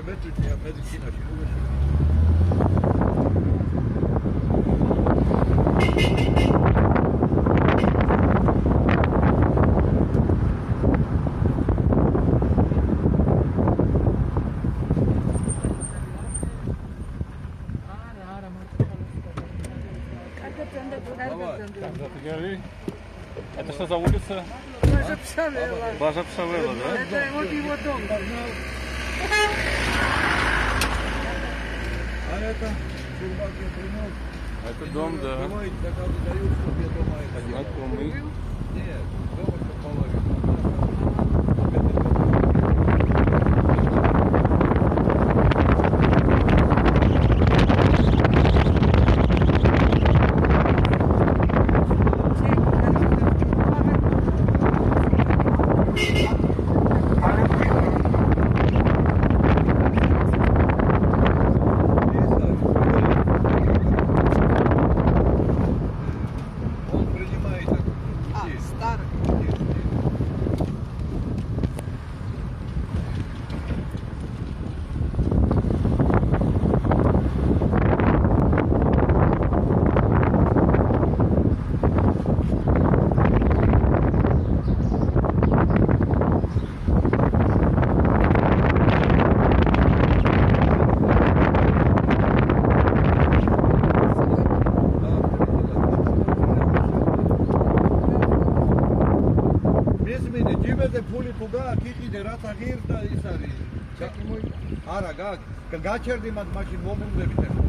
მეტრია მედიცინაში მოგეშვა. Это что за улица? Бажа Пшавела, да? Это вот его дом. А это Сурбак я принес. Это дом, да. Бывает, заказы дают, чтобы я дома это делал. Знакомый. Нет, дома что положено. ფული თუ გააქვს იყიდე რაც აღიერს და ის არის. არა, გაჩერდი მათ მაშინ მომუნდებით.